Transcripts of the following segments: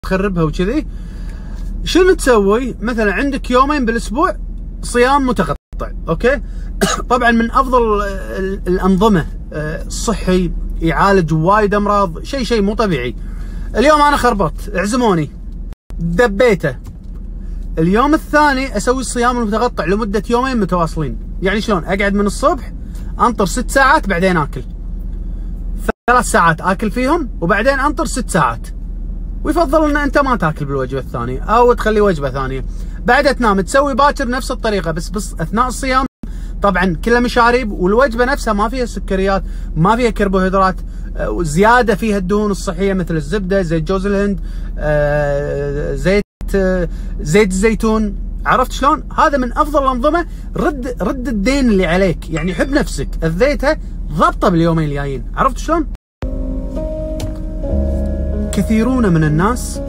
تخربها وكذي. شنو تسوي؟ مثلا عندك يومين بالاسبوع صيام متقطع، اوكي؟ طبعا من افضل الانظمه الصحي، يعالج وايد امراض، شيء مو طبيعي. اليوم انا خربطت، عزموني، دبيته، اليوم الثاني اسوي الصيام المتقطع لمده يومين متواصلين. يعني شلون؟ اقعد من الصبح انطر 6 ساعات بعدين اكل، 3 ساعات اكل فيهم وبعدين انطر 6 ساعات. ويفضل ان انت ما تاكل بالوجبه الثانيه او تخلي وجبه ثانيه، بعدها تنام، تسوي باكر نفس الطريقه، بس اثناء الصيام طبعا كلها مشاريب، والوجبه نفسها ما فيها سكريات، ما فيها كربوهيدرات، زياده فيها الدهون الصحيه مثل الزبده، زيت جوز الهند، زيت الزيتون. عرفت شلون؟ هذا من افضل الانظمه. رد الدين اللي عليك، يعني حب نفسك، اذيتها ضبطه باليومين الجايين. عرفت شلون؟ كثيرون من الناس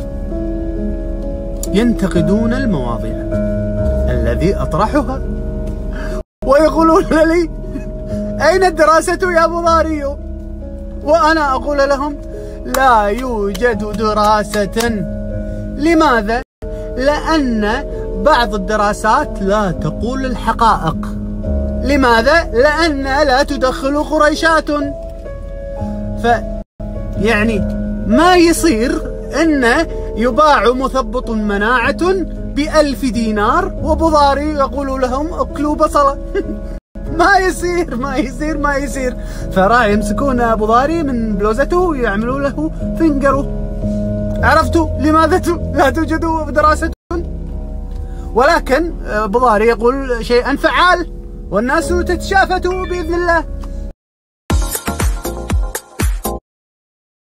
ينتقدون المواضيع الذي اطرحها ويقولون لي اين الدراسة يا ابو ضاري؟ وانا اقول لهم لا يوجد دراسة. لماذا؟ لان بعض الدراسات لا تقول الحقائق. لماذا؟ لان لا تدخل قريشات. يعني ما يصير انه يباع مثبط مناعة ب1000 دينار وابو ضاري يقولوا لهم اكلوا بصلة. ما يصير. فراح يمسكون ابو ضاري من بلوزته ويعملوا له فنجرو. عرفتوا لماذا لا توجد دراسة؟ ولكن ابو ضاري يقول شيئا فعال والناس تتشافت باذن الله.